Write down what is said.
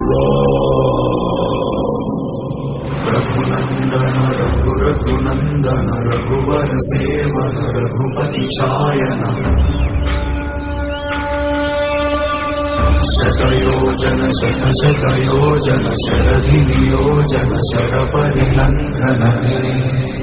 रघुनंदन रघुनंदन रघुवर सेवन रघुपति चायन शतयोजन शतशतयोजन शरधि नियोजन शर परिलंघन